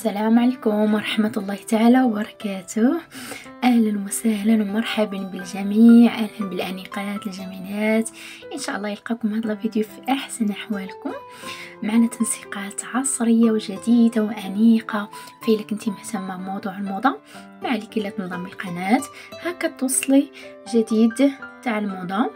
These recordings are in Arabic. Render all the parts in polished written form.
السلام عليكم ورحمة الله تعالى وبركاته. أهلا وسهلا ومرحبا بالجميع، أهلا بالأنيقات الجميلات. إن شاء الله يلقاكم هذا الفيديو في أحسن أحوالكم، معنا تنسيقات عصرية وجديدة وأنيقة. فإلا كنتي مهتمة بموضوع الموضة ما عليك إلا تنضمي القناة، هكا توصلي جديد تاع الموضة.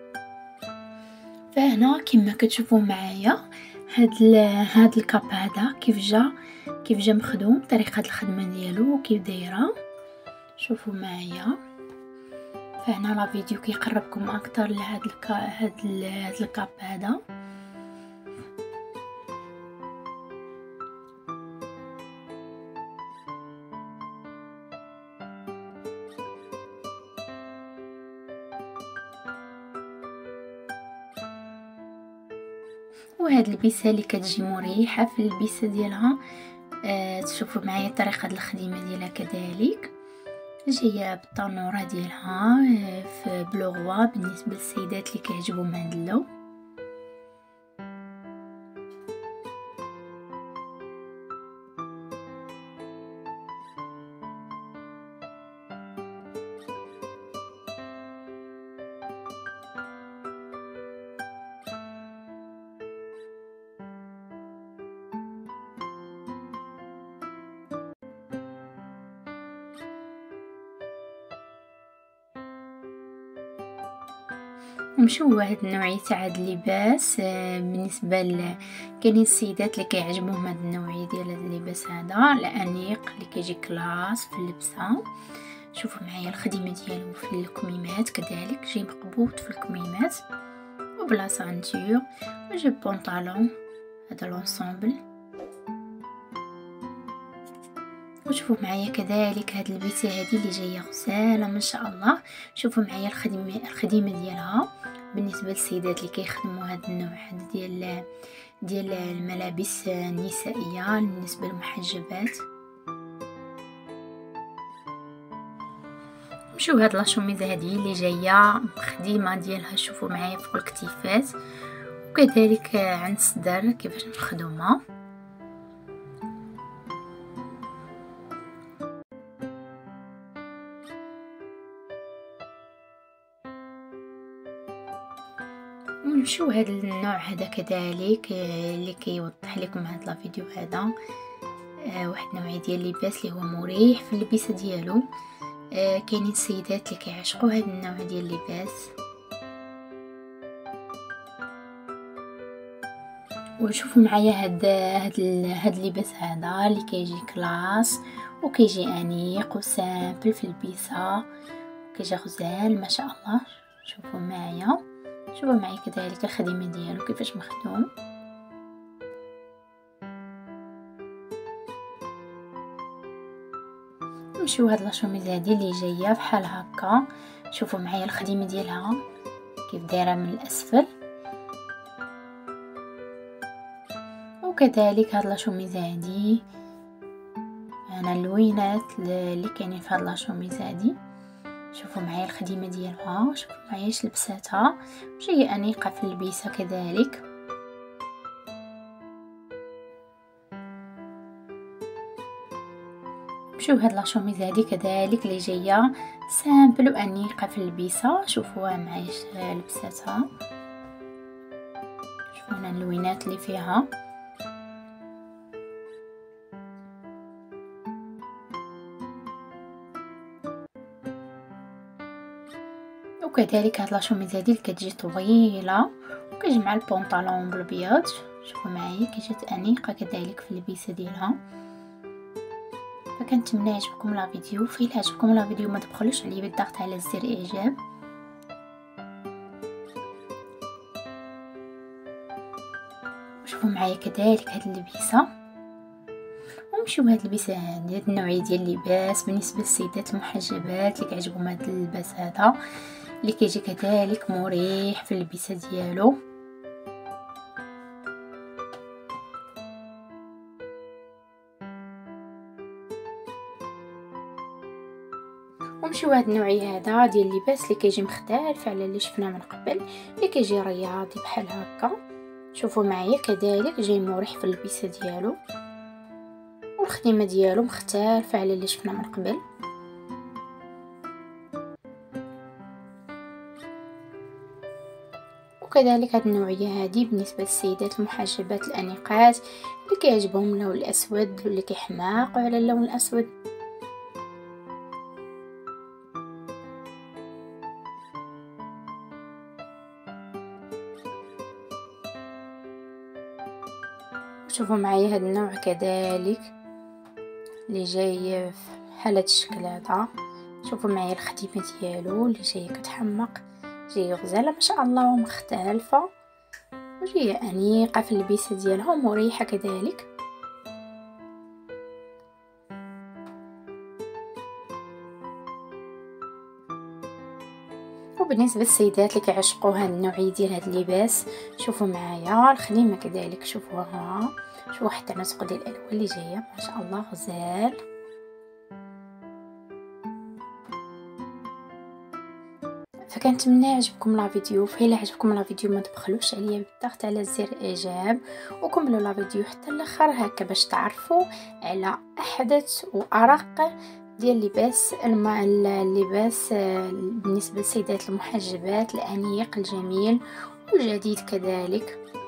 فهنا كما كتشوفوا معايا هاد الكاب هذا كيف جا مخدوم، طريقه الخدمه ديالو كيف دايره، شوفوا معايا. فهنا لا فيديو كيقربكم اكثر لهاد الكاب هذا. وهاد البسه اللي كتجي مريحه في البسه ديالها. تشوفوا معايا طريقه الخدمه ديالها كذلك جايه بالطنوره ديالها في بلوغوا بالنسبه للسيدات اللي كيعجبهم هاد اللون. نمشيو هاد النوعيه تاع هاد اللباس. بالنسبه كاينين السيدات اللي كيعجبهم هاد النوعيه ديال هاد اللباس هذا الانيق اللي كيجي كلاس في اللبسه. شوفوا معايا الخدمه ديالو في الكميمات كذلك جاي مقبوط في الكميمات وبلا سانتور، وجايب بونطالون هذا لونسومبل. وشوفوا معايا كذلك هاد البيسه هذه اللي جايه غزاله ما شاء الله. شوفوا معايا الخدمه ديالها بالنسبه للسيدات اللي كيخدموا هاد النوع هذا ديال الملابس النسائيه بالنسبه للمحجبات. شوفوا هاد لاشوميزه هذه اللي جايه خديمه ديالها، شوفوا معايا فوق الكتيفات وكذلك عند الصدر كيفاش مخدومه. ونمشيو هذا النوع هذا كذلك اللي كيوضح لكم هذا الفيديو هذا. واحد نوعيه ديال اللباس اللي هو مريح في اللبسه ديالو. كاينين السيدات اللي كيعشقوا هذا النوع ديال اللباس. وشوفوا معايا هاد اللباس هذا اللي كيجي كلاس وكيجي انيق وسامبل في البيسه وكيجي غزال ما شاء الله. شوفوا معايا كذلك الخدمه ديالو كيفاش مخدوم. نمشيو هاد لاشوميز هادي اللي جايه بحال هكا. شوفوا معايا الخدمه ديالها كيف دايره من الاسفل، وكذلك هاد لاشوميز هادي انا اللوينات اللي كاينين في هاد لاشوميز هادي. شوفوا معايا الخدمه ديالها، شوفوا معايا اش لبساتها جايه انيقه في البيسه كذلك. شوفوا هاد لاشوميز هادي كذلك اللي جايه سامبل وانيقه في البيسه. شوفوا معايا اش لبساتها، شوفوا هنا اللوينات اللي فيها. وكذلك هاد لاشوميز هادي اللي كتجي طويله وكيجي مع البونطالون بالابيض. شوفوا معايا كي جات انيقه كذلك في اللبسه ديالها. فكنتمنى يعجبكم لا فيديو. فإلا عجبكم لا فيديو ما تبخلوش عليا بالضغط على زر اعجاب. شوفوا معايا كذلك هاد اللبسه. ونمشيو بهاد اللبسه هاد النوعيه ديال اللباس بالنسبه للسيدات المحجبات اللي كيعجبهم هاد اللباس هذا اللي كيجي كذلك مريح في اللبسه ديالو. ونمشيو هاد النوعيه هذا ديال اللباس اللي كيجي مختلف على اللي شفنا من قبل، اللي كيجي رياضي بحال هكا. شوفوا معايا كذلك جاي مريح في اللبسه ديالو. والخدمه ديالو مختلفه على اللي شفنا من قبل. وكذلك هاد النوعيه هذه بالنسبه للسيدات المحجبات الانيقات اللي كيعجبهم اللون الاسود واللي كيحماقوا على اللون الاسود. شوفوا معايا هاد النوع كذلك اللي جاي في حالة الشكل هذا. شوفوا معايا الخدمه ديالو اللي جايه كتحمق، جايه غزاله ما شاء الله ومختلفه وجايه انيقه في اللبسه ديالها ومريحه كذلك. وبالنسبه للسيدات اللي كيعشقوا هاد النوعيه ديال هاد اللباس، شوفوا معايا الخدمه كذلك. شوفوها، شوفوا حتى التناسق ديال الالوان اللي جايه ما شاء الله غزال. فكنتمنى يعجبكم لا فيديو. فإلا عجبكم لا فيديو ما تبخلوش عليا بالضغط على زر اعجاب وكملوا لا فيديو حتى الاخر هكا باش تعرفوا على احدث وارق ديال اللباس بالنسبه للسيدات المحجبات الانيق الجميل والجديد كذلك.